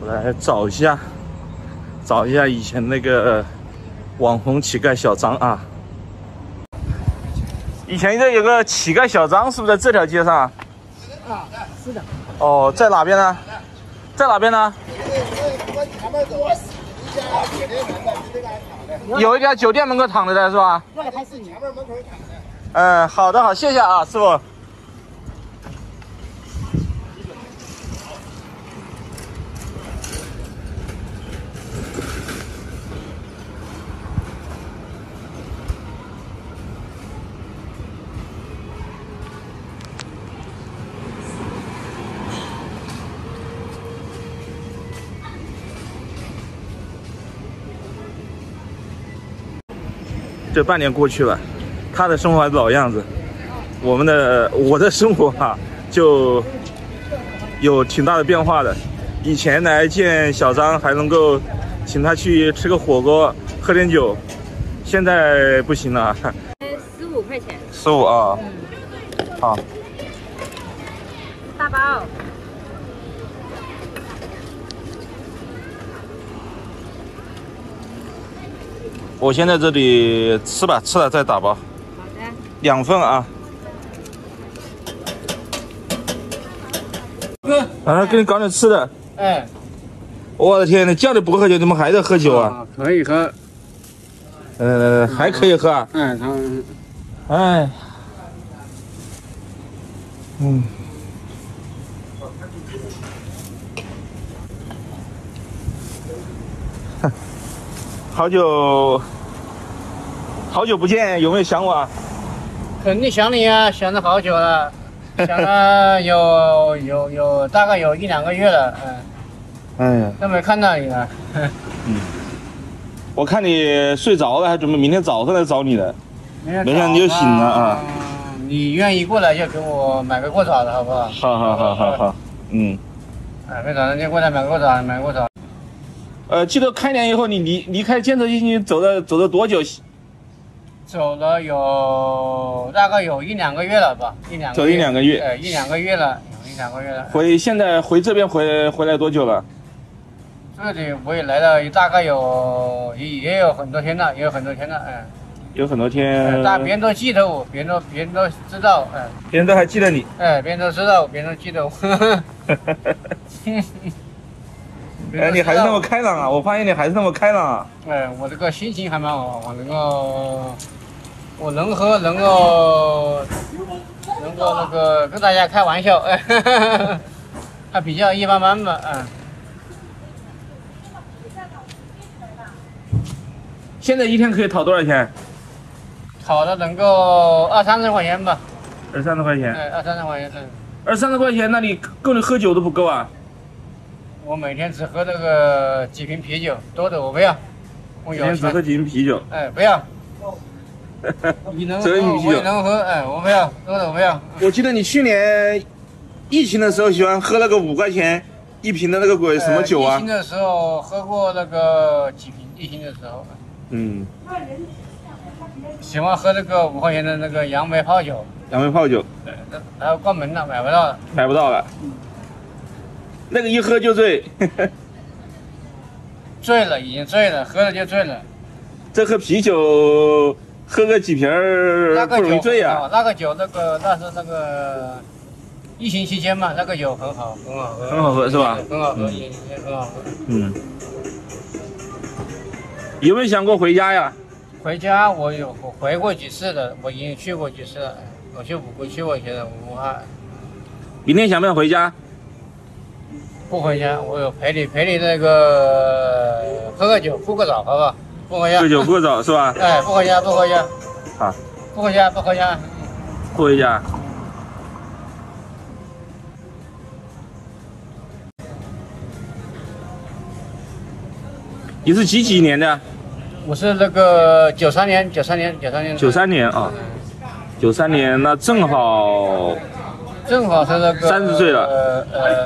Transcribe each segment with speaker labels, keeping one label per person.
Speaker 1: 我来找一下以前那个网红乞丐小张啊。以前这有个乞丐小张，是不是在这条街上？
Speaker 2: 啊，是的。
Speaker 1: 哦，在哪边呢？在哪边呢？有一家酒店门口躺着的是吧？
Speaker 2: 那个还是你。
Speaker 1: 好的，好，谢谢啊，师傅。这半年过去了，他的生活还是老样子，我的生活啊，就有挺大的变化的。以前来见小张还能够请他去吃个火锅、喝点酒，现在不行了。
Speaker 3: 15块钱。
Speaker 1: 15啊。好。
Speaker 3: 大包。
Speaker 1: 我先在这里吃吧，吃了再打包。
Speaker 3: 好的。
Speaker 1: 2份啊。哥，给你搞点吃的。
Speaker 2: 哎。
Speaker 1: 我的天，你叫你不喝酒，怎么还在喝酒啊？
Speaker 2: 可以喝。
Speaker 1: 还可以喝啊？
Speaker 2: 哎。好久不见，有没有想我啊？ 肯定想你啊，想了好久了，想了有大概有1、2个月了，
Speaker 1: 哎呀，
Speaker 2: 都没看到你了。
Speaker 1: 我看你睡着了，还准备明天早上来找你的，没想到你就醒了啊。
Speaker 2: 你愿意过来就给我买个锅爪子，好不好？
Speaker 1: 好。
Speaker 2: 买个爪子就过来买个锅爪，买个锅爪。
Speaker 1: 记得开年以后，你离开建设基金走了多久？
Speaker 2: 走了大概有1、2个月了吧，1、2个月。
Speaker 1: 走1、2个月。
Speaker 2: 1、2个月了，有1、2个月了。
Speaker 1: 现在回这边回来多久了？
Speaker 2: 这里我也来了，大概也有很多天了，有很多天。别人都记得我，别人都知道，
Speaker 1: 别人都还记得你。
Speaker 2: 别人都知道，别人都记得我。
Speaker 1: 你还是那么开朗啊！我发现你还是那么开朗啊！
Speaker 2: 我这个心情还蛮好，我能够那个跟大家开玩笑，还比较一般般吧，
Speaker 1: 现在一天可以讨多少钱？
Speaker 2: 讨的能够20-30块钱吧。
Speaker 1: 20-30块钱。
Speaker 2: 20-30块钱。
Speaker 1: 20-30块钱，那你够你喝酒都不够啊！
Speaker 2: 我每天只喝那个几瓶啤酒，多的我不要。
Speaker 1: 每天只喝几瓶啤酒。
Speaker 2: 不要。你能喝，我也能喝，我不要，多的我不要。
Speaker 1: 我记得你去年疫情的时候喜欢喝那个5块钱1瓶的那个什么酒啊？
Speaker 2: 疫情的时候喝过那个几瓶，疫情的时候。喜欢喝那个5块钱的那个杨梅泡酒。
Speaker 1: 杨梅泡酒。
Speaker 2: 然后关门了，买不到了。
Speaker 1: 买不到了。那个一喝就醉。
Speaker 2: 醉了，已经醉了，喝了就醉了。
Speaker 1: 这喝啤酒喝个几瓶不容易醉啊。
Speaker 2: 那个酒，那是那个疫情期间嘛，那个酒很好喝。
Speaker 1: 很好喝是吧？
Speaker 2: 很好喝，也很好喝。
Speaker 1: 有没有想过回家呀？
Speaker 2: 回家我回过几次的，我已经去过几次了。我去过一些的，武汉。
Speaker 1: 明天想不想回家？
Speaker 2: 不回家，我有陪你那个喝个酒，铺个澡，好不好？不回家。
Speaker 1: 喝酒铺个澡是吧？
Speaker 2: 不回家。
Speaker 1: 好。
Speaker 2: 不回家。
Speaker 1: 不回家。你是几年的？
Speaker 2: 我是那个93年。
Speaker 1: 93年啊，93年，那正好
Speaker 2: 是那个
Speaker 1: 30岁了。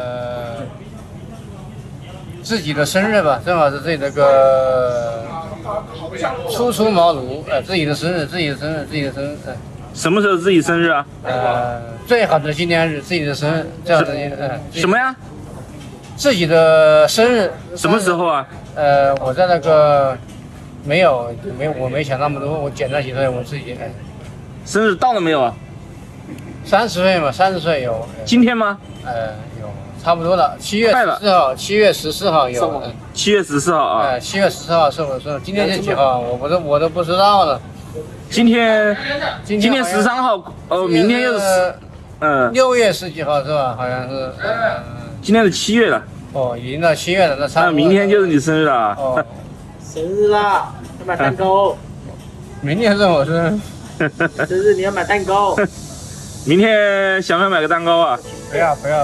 Speaker 2: 自己的生日吧，正好是自己那个初茅庐，自己的生日。
Speaker 1: 什么时候自己生日啊？
Speaker 2: 最好的纪念日，自己的生日，这样的
Speaker 1: 什么呀？
Speaker 2: 自己的生日。
Speaker 1: 什么时候啊？
Speaker 2: 我在那个我没想那么多，我简单几岁我自己。
Speaker 1: 生日到了没有啊
Speaker 2: ？30岁嘛，30岁有。
Speaker 1: 今天吗？
Speaker 2: 有，差不多了。7月14号，7月14号有。
Speaker 1: 7月14号啊。
Speaker 2: 7月14号是我说，今天是几号？我都不知道了。
Speaker 1: 今天13号，明天又是
Speaker 2: 6月10几号是吧？好像是。
Speaker 1: 今天是7月了。
Speaker 2: 哦，已经到7月了，那差不多。
Speaker 1: 明天就是你生日了。
Speaker 2: 哦，
Speaker 3: 生日啦，要买蛋糕。
Speaker 2: 明天是我生
Speaker 3: 日你要买蛋糕。
Speaker 1: 明天想不想买个蛋糕啊？
Speaker 2: 不要。
Speaker 3: 要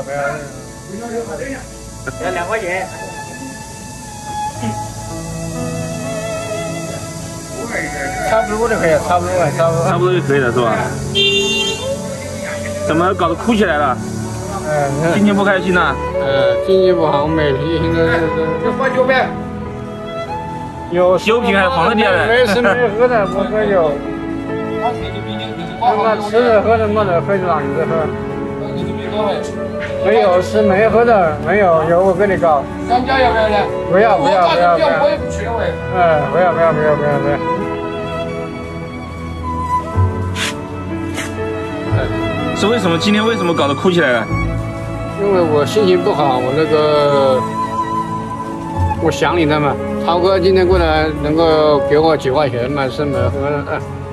Speaker 3: 2块钱。
Speaker 2: 差不多就可以了，差不多
Speaker 1: 就可以了，是吧？怎么搞得哭起来了？心情不开心呐？
Speaker 2: 经济不好，每天现在
Speaker 3: 要喝酒呗？
Speaker 2: 有
Speaker 1: 酒品还放在底下嘞。
Speaker 2: 没吃没喝的，不喝酒。那吃的喝的没得喝就让你喝。没有吃没喝的，没有我跟你搞。香蕉要不要呢？不要。我也不缺喂。不要。
Speaker 1: 是为什么？今天为什么搞得哭起来了？
Speaker 2: 因为我心情不好，我想你了嘛。涛哥今天过来能够给我几块钱嘛，是没喝的。